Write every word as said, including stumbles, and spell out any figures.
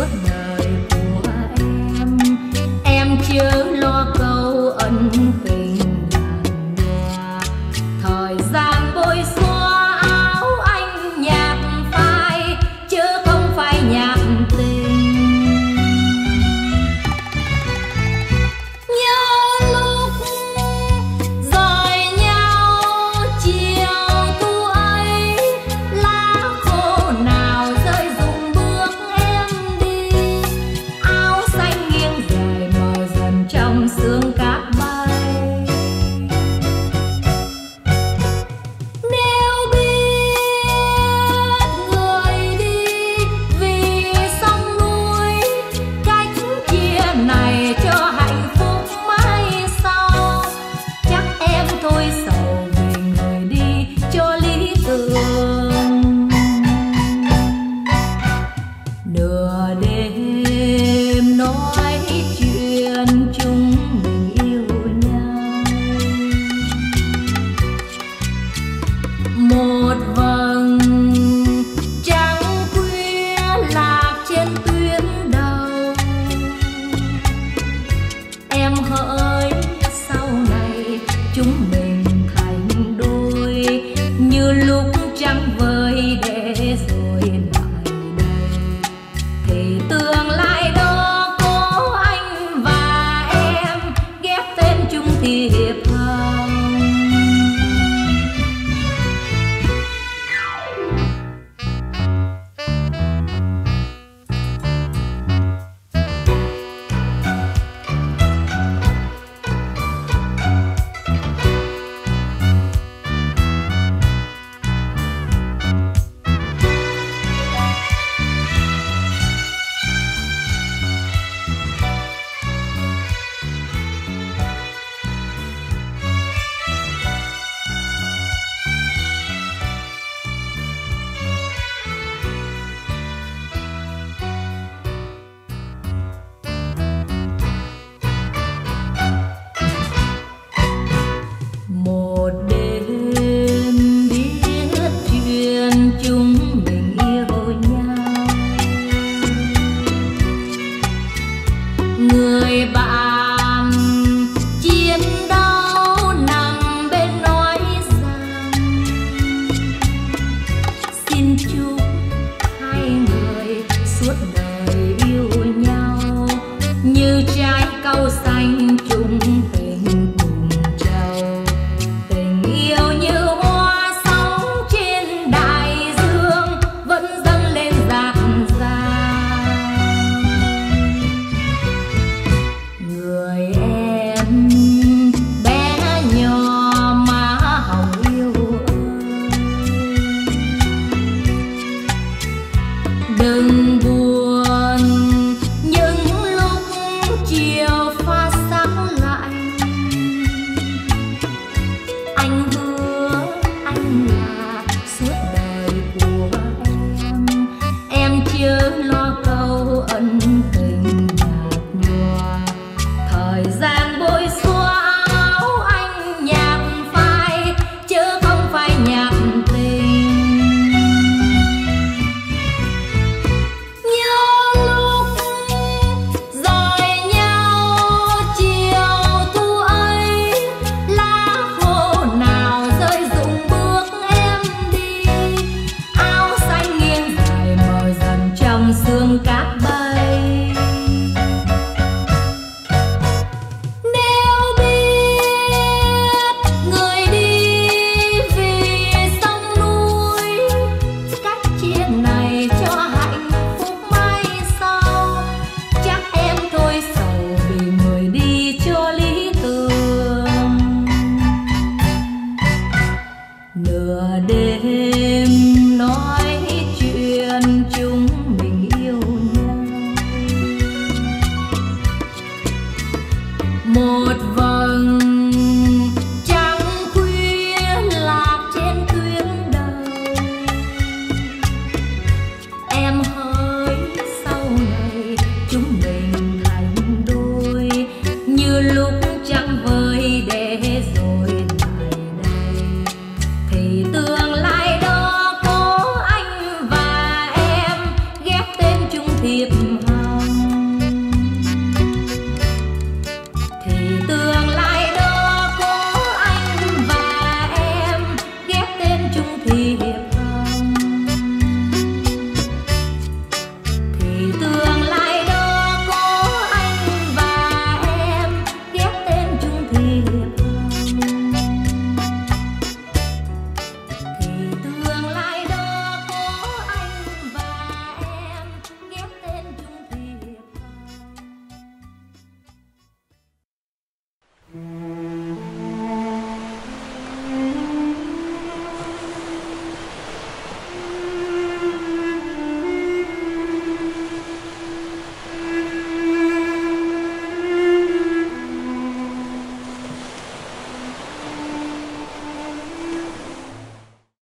suốt đời của em. Em chớ lo câu ân tình ngàn đóa, thời gian bôi xóa áo anh nhạt phai chứ không phải nhạt tình. Nhớ lúc rời nhau chiều thu ấy, lá khô nào rơi rụng bước em đi, áo xanh nghiêng rời mờ dần trong sương cát bay. Nếu biết người đi vì sông núi, cách chia này cho hạnh phúc mãi sau, chắc em thôi sầu vì người đi cho lý tưởng. Nửa đêm nói chuyện chúng mình yêu nhau, một vầng trăng khuya lạc trên tuyến đầu. Em hỡi sau này chúng mình thành đôi, như lúc trăng vơi để rồi lại đây, thì từ